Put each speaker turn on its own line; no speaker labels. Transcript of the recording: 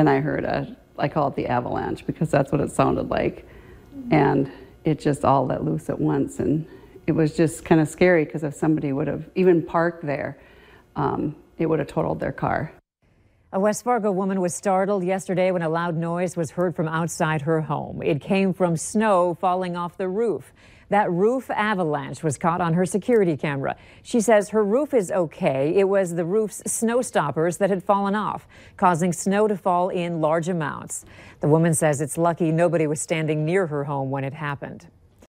then I heard I call it the avalanche because that's what it sounded like. And it just all let loose at once. And it was just kind of scary because if somebody would have even parked there, it would have totaled their car.
A West Fargo woman was startled yesterday when a loud noise was heard from outside her home. It came from snow falling off the roof. That roof avalanche was caught on her security camera. She says her roof is okay. It was the roof's snow stoppers that had fallen off, causing snow to fall in large amounts. The woman says it's lucky nobody was standing near her home when it happened.